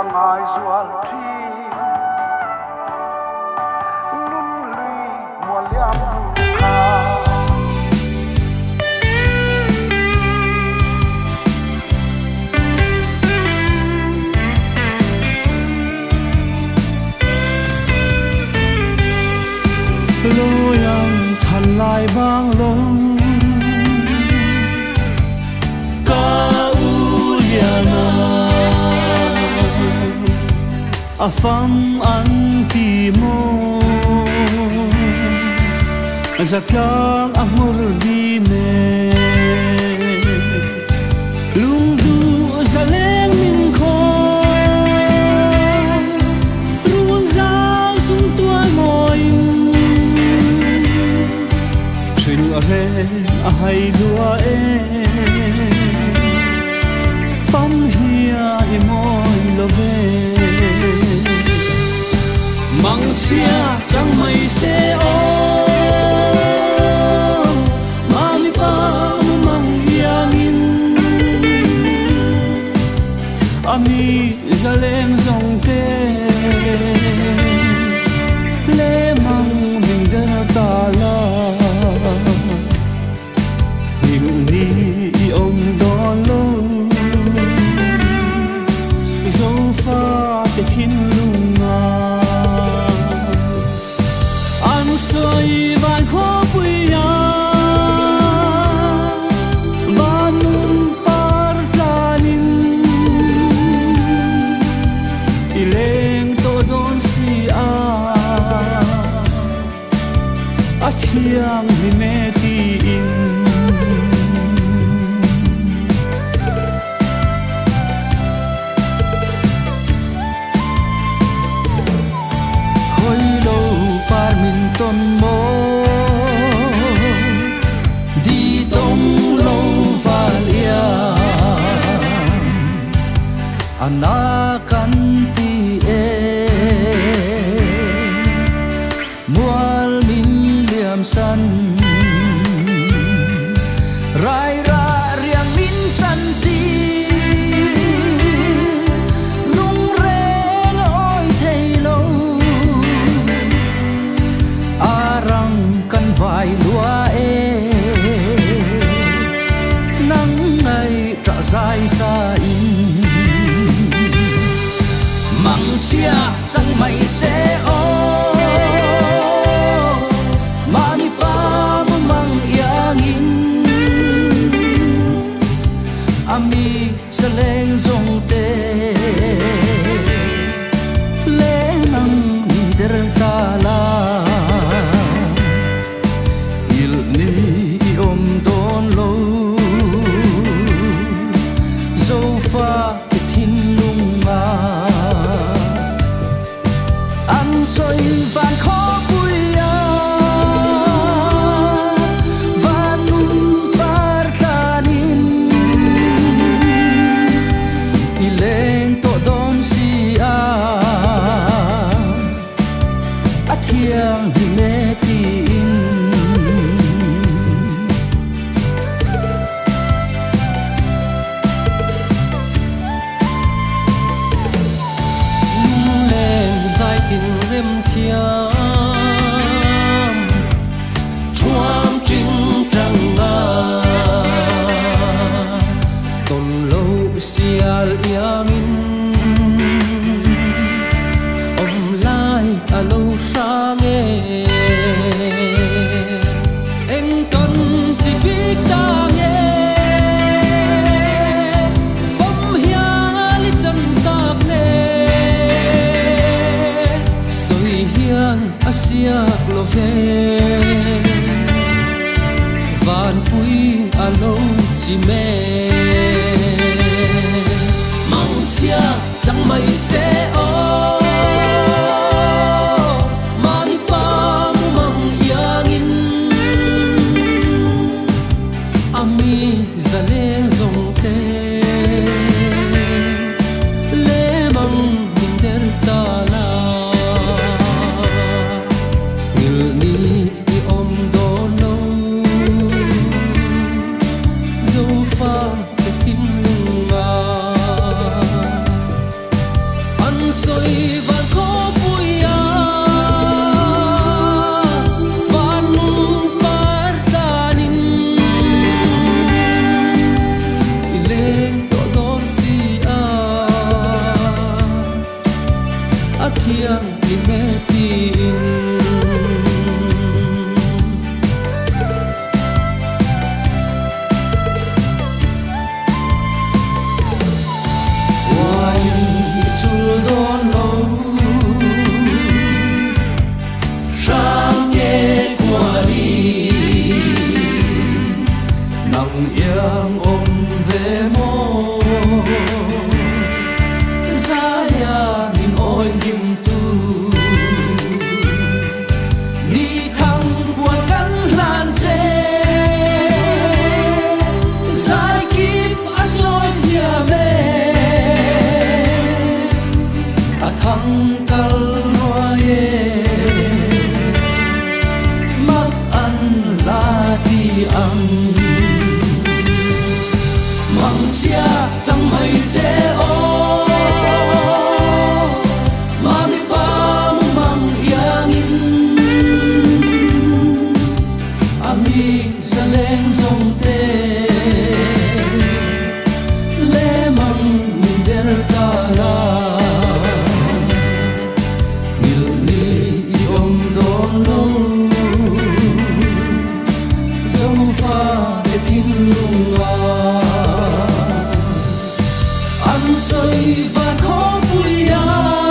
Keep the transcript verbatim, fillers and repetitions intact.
ngai zual thi nun lui mo liam ka lo yang than lai bang long afam an ti mo zaklang amor di me lung du zaleng min kho run zang sum tua moi thil a re a hai lua e fam hia e moi lo ve mang chia chẳng mây xe ô mami pa mo mang iangin ami zaleng zong te le mang mình dana ta la hiểu ni ông đón lo dấu pha te thiên lung soi van kho puya vanun partanin ileng to don si a athiang hi me ti in ton mo đi tông lâu valia anakan ti e mual min liam san rai ra riang min chan ti lung reng oi thei lo kan vai lua e nắng ngày trả dài xa in măng xia chẳng mày sẽ ô mani pa mo mang iangin ami sa leng zong te le nang minder ta la soi van kho puya vanun partanin ileng to don si a athiang hi me ti in rem thiam chuam trinh trăng nga tôn lâu sial iangin om lai a lâu sang e eng ton ti big tang e phong hia li chan tak ne asiak lo ve van pui alo chi me mang chia sul don lâu sang kê qua đi nặng yang ôm về mô giá ya min ôi kim tu ni thăng buồn cắn lan dê giải kim ăn trôi thia mê ta thăng cal hoa ye mặc ăn la ti ăn mang chia chẳng hay sẽ ô mà mi ba mu mang yang in ami sa leng song te le mang min der ta la mil ni yom don lo dấu pha để thiên lunga ăn sơi và khó bụi ya